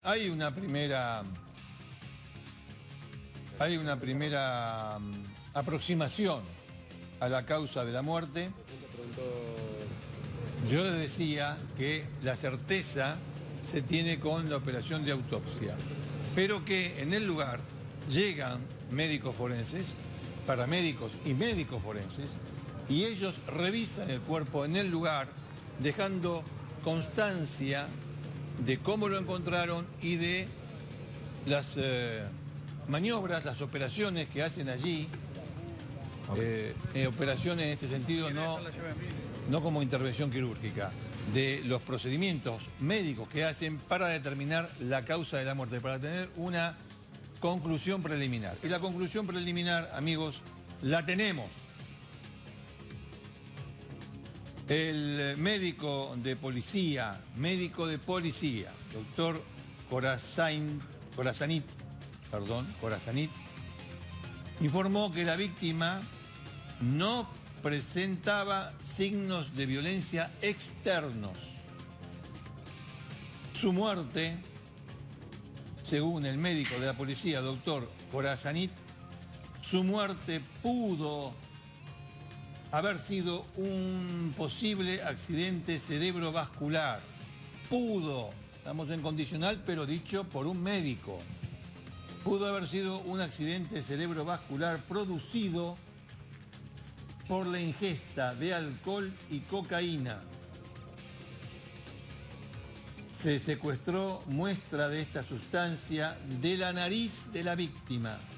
hay una primera aproximación a la causa de la muerte. Yo les decía que la certeza se tiene con la operación de autopsia, pero que en el lugar llegan médicos forenses, paramédicos y médicos forenses, y ellos revisan el cuerpo en el lugar, dejando constancia de cómo lo encontraron y de las maniobras, las operaciones que hacen allí. Operaciones en este sentido no como intervención quirúrgica, de los procedimientos médicos que hacen para determinar la causa de la muerte, para tener una conclusión preliminar. Y la conclusión preliminar, amigos, la tenemos. El médico de policía, doctor Corazanit, informó que la víctima no presentaba signos de violencia externos. Su muerte, según el médico de la policía, doctor Corazanit, su muerte pudo haber sido un posible accidente cerebrovascular. Pudo, estamos en condicional, pero dicho por un médico. Pudo haber sido un accidente cerebrovascular producido por la ingesta de alcohol y cocaína. Se secuestró muestra de esta sustancia de la nariz de la víctima.